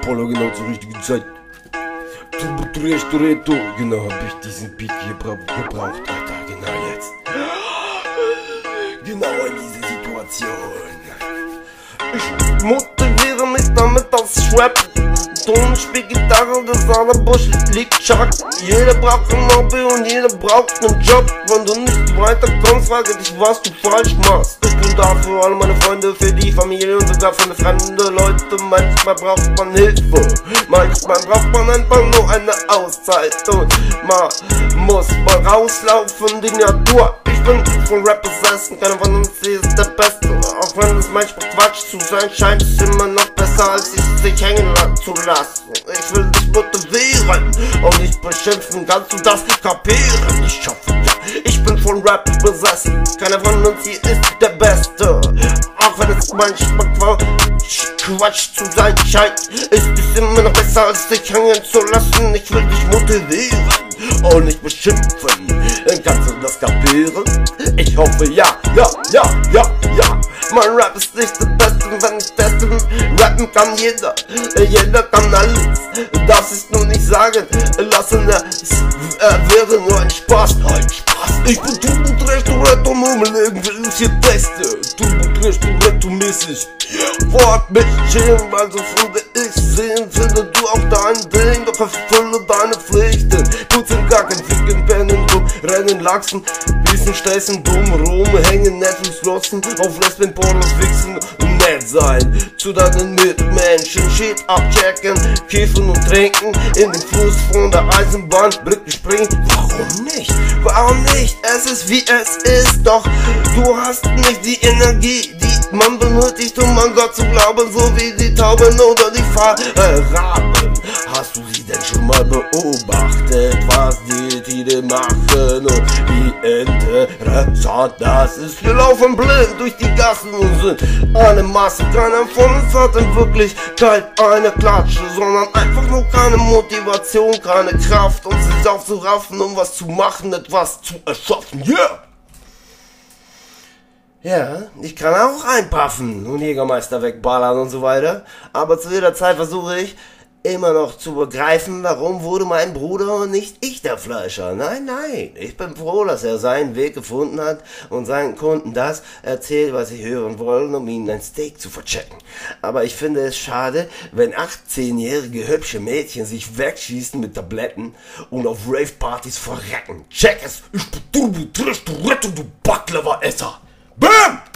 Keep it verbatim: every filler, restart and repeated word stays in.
Apollo genau zur richtigen Zeit. Turbo Trash Toretto, genau hab ich diesen Beat gebra gebraucht, Alter, genau jetzt. Genau in diese Situation. Ich motiviere mich damit, dass ich rap. Ton, spiel Gitarre, das aller Bullshit liegt Chuck. Jeder braucht ein Hobby und jeder braucht einen Job. Wenn du nicht weiterkommst, frage dich, was du falsch machst. Ich bin da für alle meine Freunde, für die Familie und sogar für eine fremde Leute. Manchmal braucht man Hilfe, manchmal braucht man einfach nur eine Auszeit. Und man muss mal rauslaufen, die Natur. Ich bin von Rap besessen, keiner von uns ist der Beste. Auch wenn es manchmal Quatsch zu sein scheint, ist immer noch besser, als es sich hängen zu lassen. Ich will dich motivieren und nicht beschimpfen, kannst du das kapieren? Ich hoffe, ich bin von Rap besessen, keiner von uns hier ist der Beste. Auch wenn es manchmal Quatsch zu sein scheint, ist es immer noch besser, als sich hängen zu lassen. Ich will dich motivieren und nicht beschimpfen, kannst du das kapieren? Ich hoffe, ja, ja, ja, ja, ja. Mein Rap ist nicht der Beste, wenn ich teste. Rappen kann jeder, jeder kann alles. Das ist nur nicht sagen lassen, es äh, wäre nur ein Spaß. Ein Spaß. Ich bin Turbo Trash Toretto, nur mein Leben will ich hier teste. Turbo Trash Toretto mäßig. Wort mich chillen, also finde ich sehen. Finde du auch dein Ding, doch erfülle deine Pflichten. Putzen, Gacken, Ficken, Pennen, rum, Rennen, Lachsen. Wissen, Stessen, dumm, rum, hängen, Netflix, lossen. Auf Lesben, Pornos, wichsen und nett sein. Zu deinen Mitmenschen, Shit abchecken, kiffen und trinken. In den Fluss von der Eisenbahn, Brücke springen. Warum nicht? Warum nicht? Es ist wie es ist, doch du hast nicht die Energie, die man benötigt, um an Gott zu glauben, so wie die Tauben oder die Raben. Hast du sie denn schon mal beobachtet, was die Tiere machen und wie interessant das ist? Wir laufen blind durch die Gassen und sind eine Masse. Keiner von uns hat in Wirklichkeit eine Klatsche, sondern einfach nur keine Motivation, keine Kraft, um sich aufzuraffen, um was zu machen, etwas zu erschaffen. Yeah! Ja, ich kann auch einpaffen und Jägermeister wegballern und so weiter, aber zu jeder Zeit versuche ich immer noch zu begreifen, warum wurde mein Bruder und nicht ich der Fleischer. Nein, nein, ich bin froh, dass er seinen Weg gefunden hat und seinen Kunden das erzählt, was sie hören wollen, um ihnen ein Steak zu verchecken. Aber ich finde es schade, wenn achtzehnjährige hübsche Mädchen sich wegschießen mit Tabletten und auf Rave-Partys verrecken. Check es, ich bin Turbo Trash Toretto, du Baklava-Esser. Bam!